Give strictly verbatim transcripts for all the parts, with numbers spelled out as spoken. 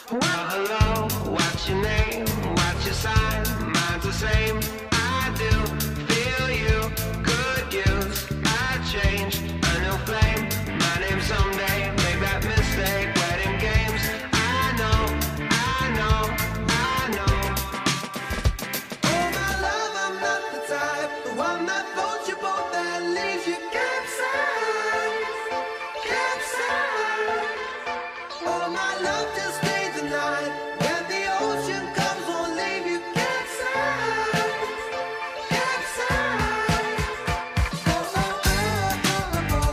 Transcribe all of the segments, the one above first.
Well, hello, what's your name? What's your sign? Mine's the same. I do feel you could use a change, a new flame. My name someday, make that mistake. Wedding games, I know, I know, I know. Oh my love, I'm not the type, the one that floats your boat that leaves you capsized, capsized. Oh my love, just stay the night. When the ocean comes, won't leave you capsized, capsized. Oh, oh, oh, oh, oh,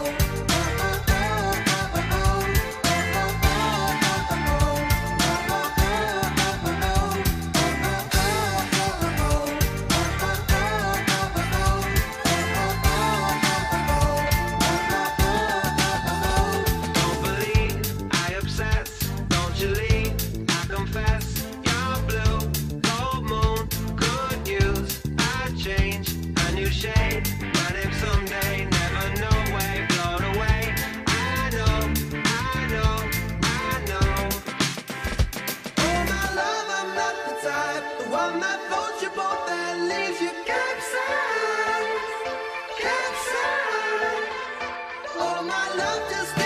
don't believe I obsess, don't you leave, I confess. Your blue, cold moon could use a change, a new shade. My name someday, never know way, blown away. I know, I know, I know. Oh my love, I'm not the type, the one that floats your boat that leaves you capsized, capsized. Oh my love, just